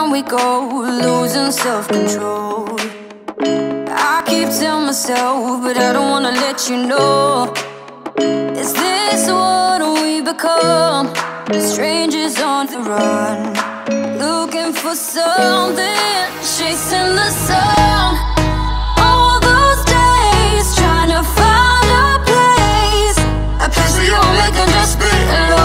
when we go, losing self-control. I keep telling myself, but I don't wanna let you know. Is this what we become? Strangers on the run, looking for something, chasing the sun. All those days, trying to find a place that you'll make them just be alone.